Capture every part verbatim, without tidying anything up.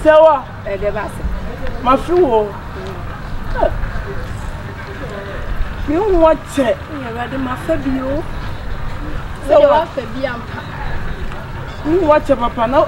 Sewa. Eh, the bass. My fool. You watch it. You ready, my Fabio? So what Fabian? You watch it, Papa. No.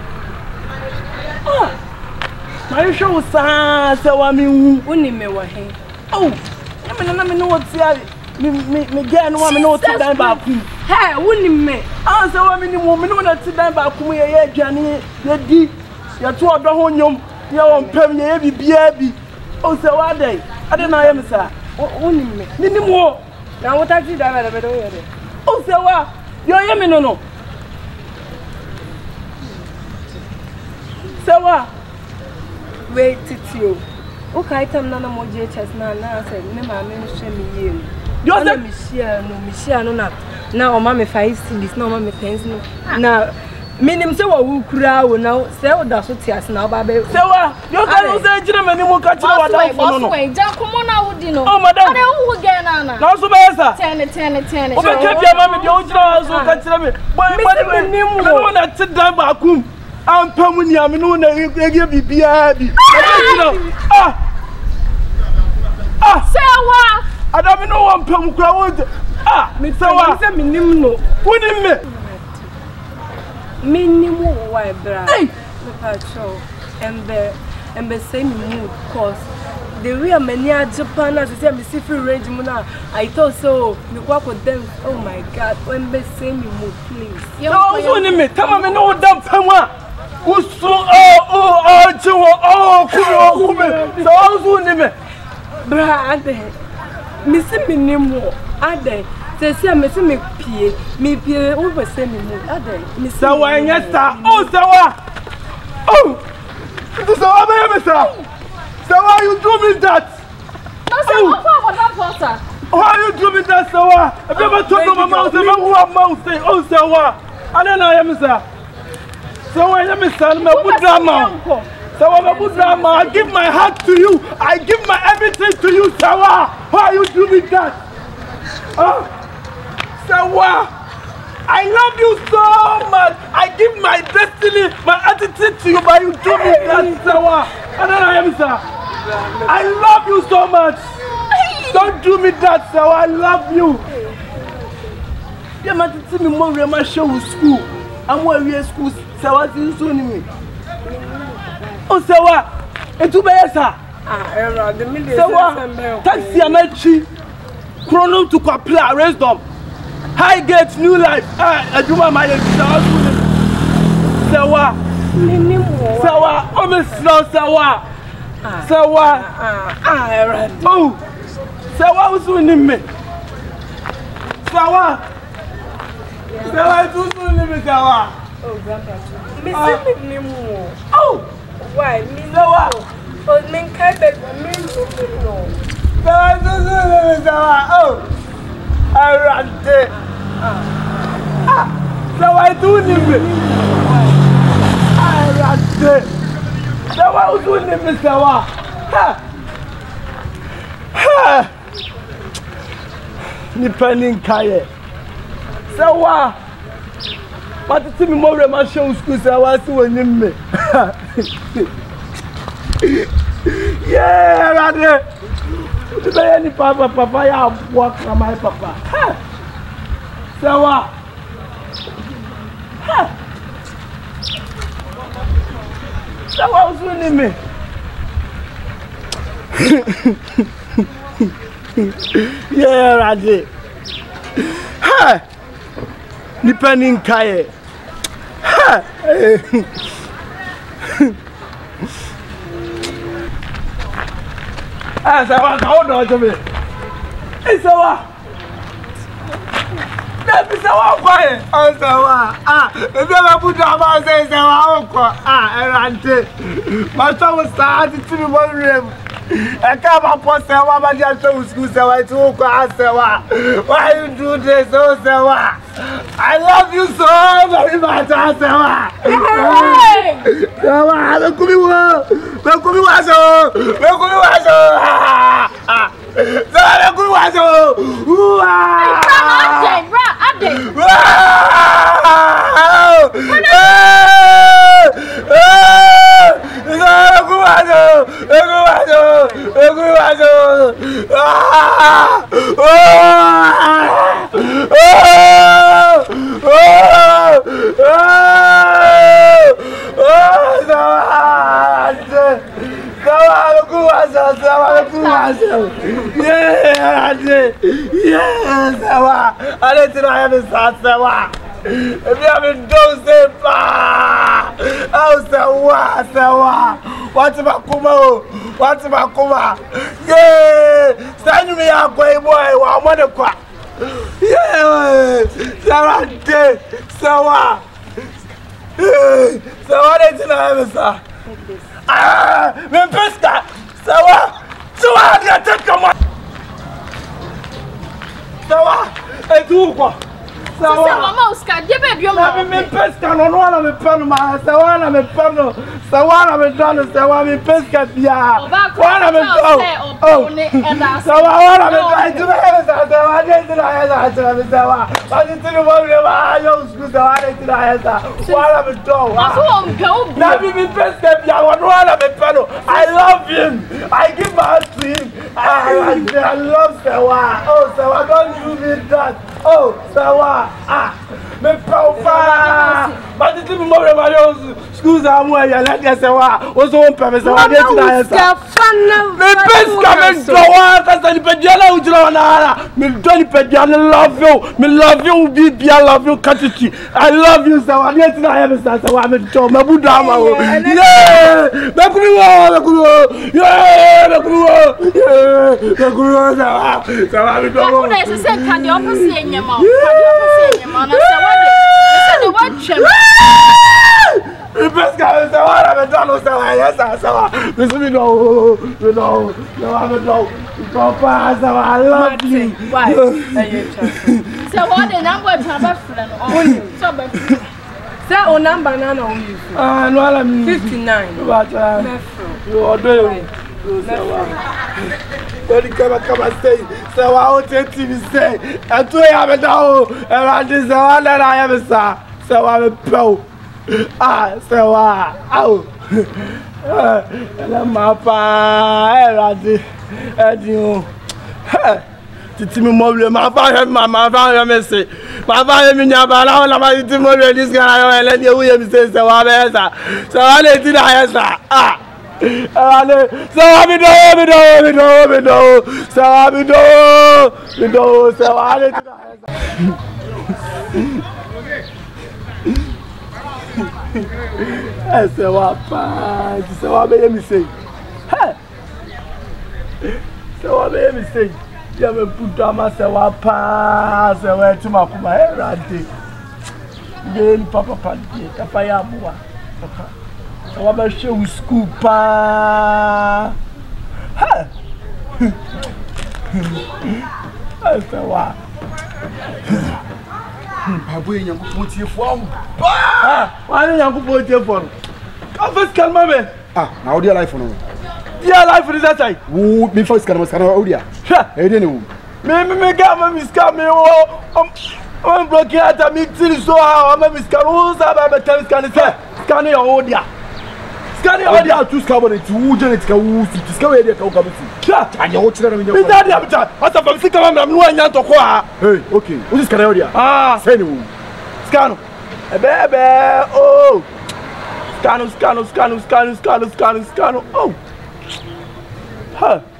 Ah. My show, sir. So I mean, Winnie me were here. Oh, I mean, I mean, what's the me, me, me, get no one, no, to die back. Hey, Winnie me. Ah, so I mean, woman, no, to die back. We are Johnny, the deep. You're two of the home, you're on Premier, every baby. Oh, so are they? I don't know, I am, sir. Winnie me. Nini more. Now, what I did, I don't know. Oh, so what? You're a no, no. So what? Wait, it's you. Okay, I'm not a more chess now. Now I said, no, I'm going to show me. You're the Michelle, no, Michelle, no, not now. Mamma, if I see this, no, mamma, thanks. Now, meaning so who crowd now, sell that's what tears now, baby. So, you're going to say, gentlemen, you won't catch what I want. Come on now, you know. Oh, madam, who again, Anna? now, so better. Ten, ten, ten. Oh, keep your mammy, your child, so catch me. Why, why, no one at the time back home. I'm coming here, I mean, they give me baby. Ah, ah, Sewa. I don't know one pound crowd. Ah, Miss Sawa, minimum. What in me? Minimum, why, brother? Hey, show and the and the same mood, cause the real mania Japan as I said, Miss Free Range Muna. I thought so. You walk with them. Oh my God, when the same mood, please. No, what's in me? Come on, no damn power. Who's so oh oh oh oh oh oh so who's in me? Bra, ade. Missing me name ade. Say say missing me pie. Me pie over say me mood. Ade. Miss Sawa nyesta. Oh Sawa. Oh. This Sawa me Mister. Sawa you do me that. No say what for that poster. Why you do me that Sawa? I never talk to my mouth. I who am mouth say oh Sawa. I don't know Mister. So when I'm son, my good drama. So I'm a good drama. I give my heart to you. I give my everything to you, Sawa. Why you do me that? Oh, Sawa. I love you so much. I give my destiny, my attitude to you, but you do me that, Sawa. And then I am, sir. I love you so much. Don't do me that, Sawa. I love you. You might see me more in my show school. I'm going to school. Sawa is soon me. Oh, Sawa, it's too bad, sir. Ah, the million. Sawa, taxi Amechi, Chrono to Kapla, arrest them. High Gate, New Life. Ah, I do my mind. Sawa, Sawa, oh, Miss Snow, Sawa. Sawa, ah, oh, Sawa was winning me. Sawa, Sawa is winning me, Sawa. Oh, Grandpa. Missing me more. Oh, why? Me Sawa. Oh, men can't beg me no. Sawa is winning me, Sawa. Oh, I ran there. Ah, Sawa is winning me. I ran there. Sawa is winning me, Sawa. Ha, ha. Nipping Kaya. Sawa. But to me more my show school so I was winning me. Yeah, rather. Today any papa papa I walk from my papa. Sawa. Sawa was winning me. Yeah, rather. Ha. Nipping Kaya. Ah, Sawa, hold on to me. Hey, Sawa. Let me Sawa quiet. Oh, Sawa. Ah, if you ever put down my say Sawa, ah, I ran it. My son was starting to be one room. I can't afford Sawa, but you're so school, Sawa. It's all quiet, Sawa. Why you do this, oh, Sawa? I love you so very much, Sawa. Sawa, look at me, look at me, Waso. Look at me, Waso. Sawa, look at me, Waso. Ekuwazo. Ah! Oh! Oh! Oh! Oh! Sawa. Sawa ekuwazo, sawa ekuwazo. Yeah, yeah, sawa. Ale tira ya sawa. Ebi ame doze pa. Oh, sawa, sawa. What's my kuma? What's my kuma? Yeah, send me a boy, boy. What want to cry? Yeah, Sarah, day, Sawa. Sawa, that's in a sir. Ah, me pesta, Sawa. Sawa, I take come on. Sawa, I do quoi? Sawa mama Oscar, je be bio ma. Me pesca no no na me pano ma sawa na me pano. Sawa na me dono sawa me pesca bia. Wa na me oh. Sawa na me dai tu me sawa de tu na ya sawa me sawa. Ba ti tu mo me ba yo sku sawa de tu na ya sawa. Wa na me do. Aso o mpe o bu. Na me pesca bia wa no na me pano. I love him. I give my heart to him. I, I love Sawa. Oh Sawa, don't you me that. Oh Sawa. Ah, me papa. But the people more my schools are more ya let us say wa. Also on purpose wa dey tonight. Me pesca me do wa ka say pediala u jira na. Me do ni pediala love you. Me love you be be I love you katiti. I love you Sawa. Dey tonight me say Sawa me do me budu ama o. Yeah. Me kuru wo, me kuru wo. Yeah, me kuru wo. Yeah, me kuru wo Sawa. Sawa me do. Ko na se se kan de opposite nyema. Kan de opposite nyema na se wa de. Se de wa twem. The best guy is the one I'm done. Sawa, yes, Sawa. Listen, me know, you know, no, I'm no. Papa, Sawa, I love you. Why? Se wa de number taba friend. Oh, so be. Say o number na na o you. Ah, no, I'm fifty-nine. But uh, you are doing. Sawa. When you come, come and stay. Sawa, I'll take T V stay. And two have it now. And this Sawa that I have, sir. Sawa, I'm a pro. Ah, Sawa. Ow. And my pa, Eddie, Eddie. Titi mi mobile, my father, my father, me say, my father, me nyaba, na ona ma titi mobile, this guy, I let you hear me say, Sawa, me say, Sawa, let it die, sir. Ah. Ale, Sawa mi do, mi do, mi do, mi do, Sawa mi do, mi do, Sawa let it die. Eh, Sawa pa, Sawa be me say. Hey. Sawa be me say. Ya me put ama Sawa pa, Sawa tu makuma eh rade. Ngeli papa pa, papa ya muwa. Papa. Sawa be show school pa. Ha. Sawa. Babu Yankubu tie fo. Ah, why Yankubu tie fo? Ka first calma me. Ah, na audio life no. Dia life is that time. Wo me first calma sana audio. Ha, e dey no. Me me me ga me miska me o. I'm blocking at me till so how am miska o sa ba be tell scan say. Scan your audio. Scan your audio to scan it wo generate ka wo su scan we dey ka wo ka bitu. Ha, anya wo kire na me nya. Me daddy abita. Asa fam sika ma me no anya to ko ha. Hey, okay. Wo scan audio. Ah, send wo. Scan. Ebebe oh. Scan, scan, scan, scan, scan, scan, scan. Oh. Huh.